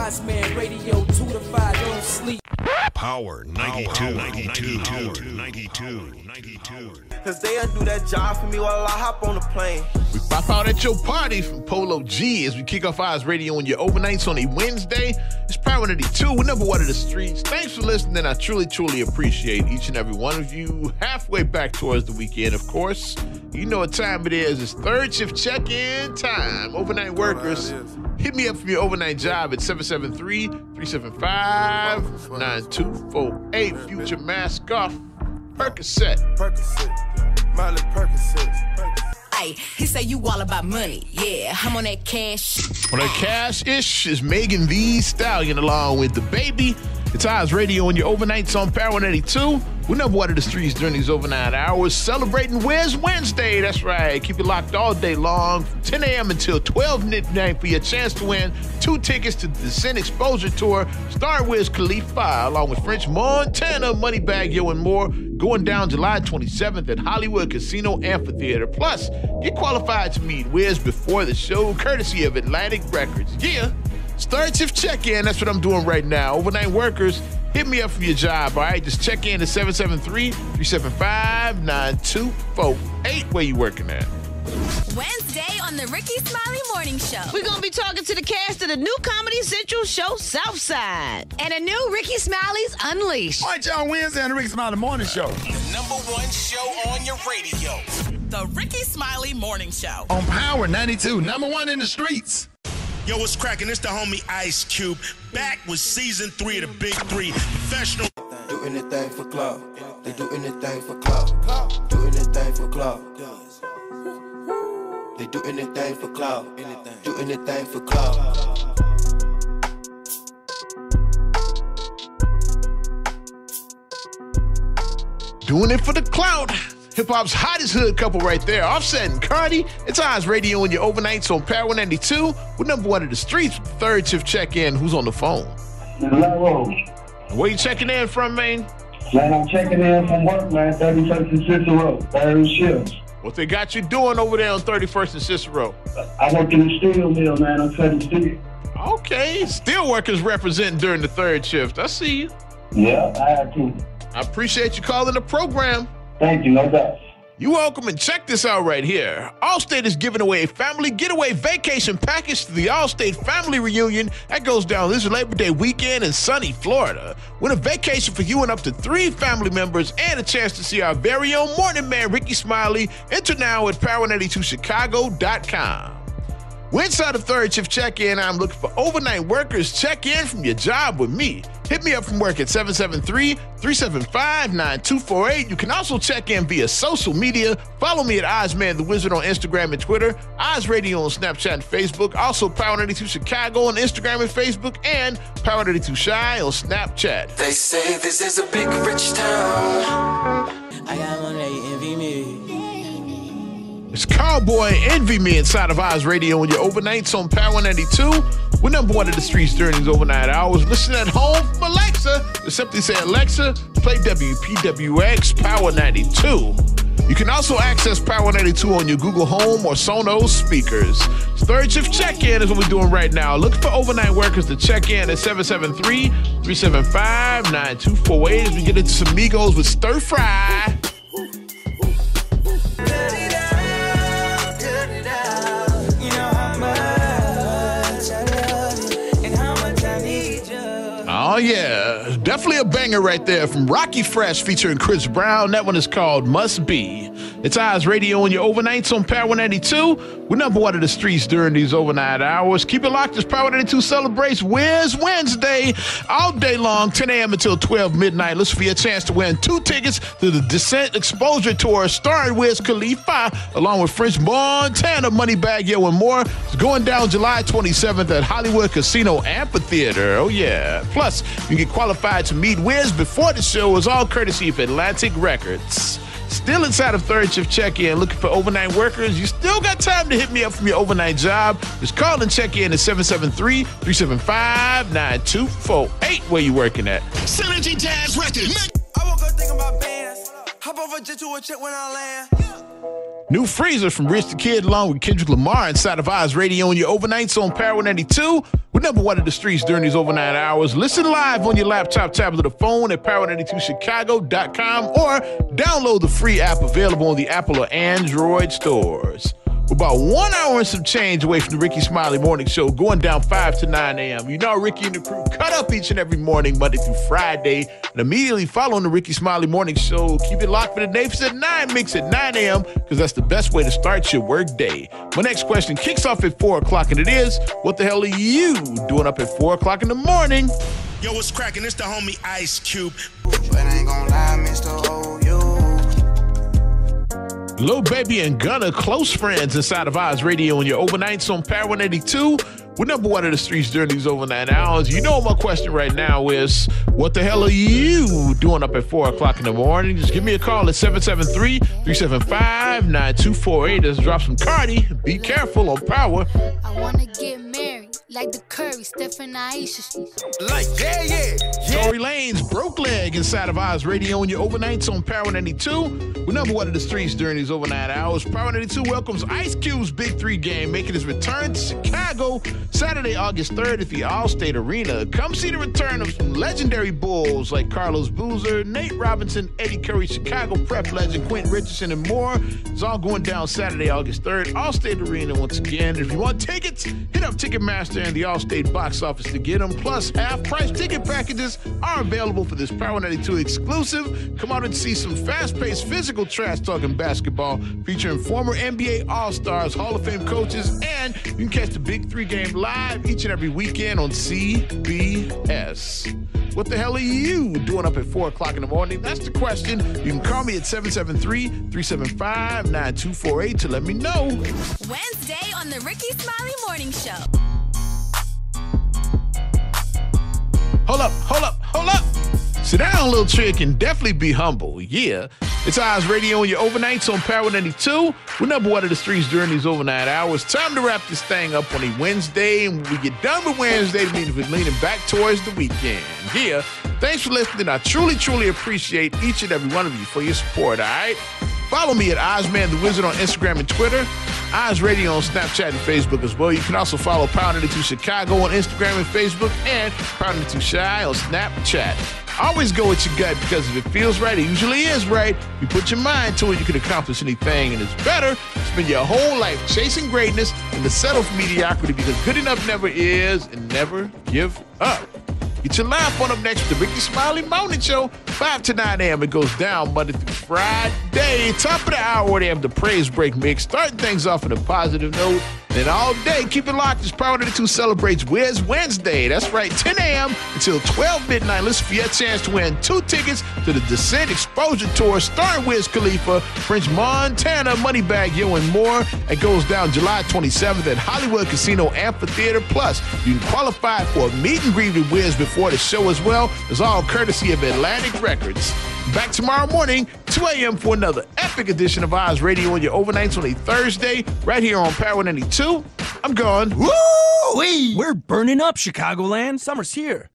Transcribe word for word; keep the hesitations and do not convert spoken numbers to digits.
Oz Man Radio two to five, don't sleep. Power ninety-two, ninety-two, ninety-two, ninety-two. Cause they'll do that job for me while I hop on the plane. We pop out at your party from Polo G as we kick off Oz Radio on your overnights on a Wednesday. It's Power ninety-two. We're number one in the streets. Thanks for listening. I truly, truly appreciate each and every one of you. Halfway back towards the weekend, of course. You know what time it is. It's third shift check-in time. Overnight workers, hit me up from your overnight job at seven seven three, three seven five, nine two four eight. Future mask off. Percocet. Percocet. Miley Percocet. Hey, he say you all about money. Yeah, I'm on that cash. On that cash-ish is Megan Thee Stallion along with the baby. It's Oz Radio on your overnights on Power ninety-two. We're number one in the streets during these overnight hours, celebrating Wiz Wednesday. That's right. Keep it locked all day long from ten a.m. until twelve midnight for your chance to win two tickets to the Descent Exposure Tour, starring Wiz Khalifa, along with French Montana, Moneybagg Yo, and more, going down July twenty-seventh at Hollywood Casino Amphitheater. Plus, get qualified to meet Wiz before the show, courtesy of Atlantic Records. Yeah. Third shift check-in, that's what I'm doing right now. Overnight workers, hit me up from your job, all right? Just check in at seven seven three, three seven five, nine two four eight. Where you working at? Wednesday on the Ricky Smiley Morning Show. We're going to be talking to the cast of the new Comedy Central show, Southside. And a new Ricky Smiley's Unleashed. All right, y'all, Wednesday on the Ricky Smiley Morning Show. The number one show on your radio. The Ricky Smiley Morning Show. On Power ninety-two, number one in the streets. Yo, what's cracking? It's the homie Ice Cube, back with season three of the Big Three, professional. Do anything for club. They do anything for club. Do anything for club. They do anything for club. Do anything for club. Doing it for the clout. Hip-hop's hottest hood couple right there, Offset and Cardi. It's Oz Radio on your overnights on Power ninety-two. We're number one in the streets with the third shift check-in. Who's on the phone? Hello. Where you checking in from, man? Man, I'm checking in from work, man. thirty-first and Cicero, third shift. What they got you doing over there on thirty-first and Cicero? I work in the steel mill, man. I'm cutting steel. Okay, steel workers representing during the third shift. I see you. Yeah, I have to. I appreciate you calling the program. Thank you, no doubt. You're welcome, and check this out right here. Allstate is giving away a family getaway vacation package to the Allstate Family Reunion. That goes down this Labor Day weekend in sunny Florida. Win a vacation for you and up to three family members and a chance to see our very own morning man, Ricky Smiley. Enter now at power ninety-two chicago dot com. We're inside of third shift check-in. I'm looking for overnight workers. Check in from your job with me. Hit me up from work at seven seven three, three seven five, nine two four eight. You can also check in via social media. Follow me at Ozman the Wizard on Instagram and Twitter, Oz Radio on Snapchat and Facebook, also Power ninety-two Chicago on Instagram and Facebook, and Power ninety-two Shy on Snapchat. They say this is a big rich town. I got one that envy me. It's Cowboy Envy Me inside of Oz Radio on your overnights on Power ninety-two. We're number one in the streets during these overnight hours. Listen at home from Alexa. Just simply say, Alexa, play W P W X Power ninety-two. You can also access Power ninety-two on your Google Home or Sonos speakers. Third shift check-in is what we're doing right now. Looking for overnight workers to check in at seven seven three, three seven five, nine two four eight as we get into some Migos with Stir Fry. Oh, yeah. Definitely a banger right there from Rocky Fresh featuring Chris Brown. That one is called Must Be. It's Oz Radio on your overnights on Power ninety-two. We're number one in the streets during these overnight hours. Keep it locked as Power ninety-two celebrates Wiz Wednesday all day long, ten a.m. until twelve midnight. Listen for your chance to win two tickets to the Descent Exposure Tour starring Wiz Khalifa along with French Montana, Moneybagg Yo, and more. It's going down July twenty-seventh at Hollywood Casino Amphitheater. Oh, yeah. Plus, you get qualified to meet Wiz before the show is all courtesy of Atlantic Records. Still inside of third shift check-in, looking for overnight workers. You still got time to hit me up from your overnight job. Just call and check in at seven seven three, three seven five, nine two four eight. Where you working at? Synergy Jazz Records. I woke up thinking about bands. Hop over jet to a check when I land. New Freezer from Rich the Kid along with Kendrick Lamar inside of Oz Radio on your overnights on Power ninety-two. We're number one in the streets during these overnight hours. Listen live on your laptop, tablet, or phone at power ninety-two chicago dot com or download the free app available on the Apple or Android stores. We're about one hour and some change away from the Ricky Smiley Morning Show, going down five to nine a.m. You know Ricky and the crew cut up each and every morning, Monday through Friday, and immediately following the Ricky Smiley Morning Show, keep it locked for the Napes at nine, mix at nine a.m., because that's the best way to start your work day. My next question kicks off at four o'clock, and it is, what the hell are you doing up at four o'clock in the morning? Yo, what's cracking? It's the homie Ice Cube. But I ain't gonna lie, Mister O, you. Lil Baby and Gunna, close friends inside of Oz Radio on your overnights on Power ninety-two. We're number one in the streets during these overnight hours. You know my question right now is, what the hell are you doing up at four o'clock in the morning? Just give me a call at seven seven three, three seven five, nine two four eight. Let's drop some Cardi. Be careful on Power. I wanna get married like the Curry, Steph and Aisha. Like, yeah, yeah, yeah. Tory Lanez, Broke Leg inside of Oz Radio on your overnights on Power ninety-two. We're number one in the streets during these overnight hours. Power ninety-two welcomes Ice Cube's Big Three game, making his return to Chicago Saturday, August third at the Allstate Arena. Come see the return of some legendary Bulls like Carlos Boozer, Nate Robinson, Eddie Curry, Chicago Prep legend Quentin Richardson, and more. It's all going down Saturday, August third, Allstate Arena once again. If you want tickets, hit up Ticketmaster and the Allstate box office to get them. Plus, half-price ticket packages are available for this Power ninety-two exclusive. Come out and see some fast-paced, physical trash-talking basketball featuring former N B A All-Stars, Hall of Fame coaches, and you can catch the Big Three game live each and every weekend on C B S. What the hell are you doing up at four o'clock in the morning? That's the question. You can call me at seven seven three, three seven five, nine two four eight to let me know. Wednesday on the Ricky Smiley Morning Show. Hold up, hold up, hold up. Sit down, little trick, and definitely be humble. Yeah. It's Oz Radio on your overnights on Power ninety-two. We're number one in the streets during these overnight hours. Time to wrap this thing up on a Wednesday. And when we get done with Wednesday, it means we're leaning back towards the weekend. Yeah. Thanks for listening. I truly, truly appreciate each and every one of you for your support, all right? Follow me at Ozman the Wizard on Instagram and Twitter. Oz Radio on Snapchat and Facebook as well. You can also follow Power ninety-two Chicago on Instagram and Facebook, and Power ninety-two Chi on Snapchat. Always go with your gut, because if it feels right, it usually is right. You put your mind to it, you can accomplish anything, and it's better to spend your whole life chasing greatness than to settle for mediocrity, because good enough never is, and never give up. Get your laugh on up next with the Ricky Smiley Morning Show, five to nine a.m. It goes down Monday through Friday. Top of the hour, they have the Praise Break mix, starting things off on a positive note. And all day, keep it locked as Power ninety-two celebrates Wiz Wednesday. That's right, ten a.m. until twelve midnight. Listen for your chance to win two tickets to the Descent Exposure Tour starring Wiz Khalifa, French Montana, Moneybag Yo, and more. It goes down July twenty-seventh at Hollywood Casino Amphitheater. Plus, you can qualify for a meet and greet with Wiz before the show as well. It's all courtesy of Atlantic Records. Back tomorrow morning, two a.m. for another epic edition of Oz Radio on your overnights on a Thursday, right here on Power ninety-two. I'm gone. Woo-wee! We're burning up, Chicagoland. Summer's here.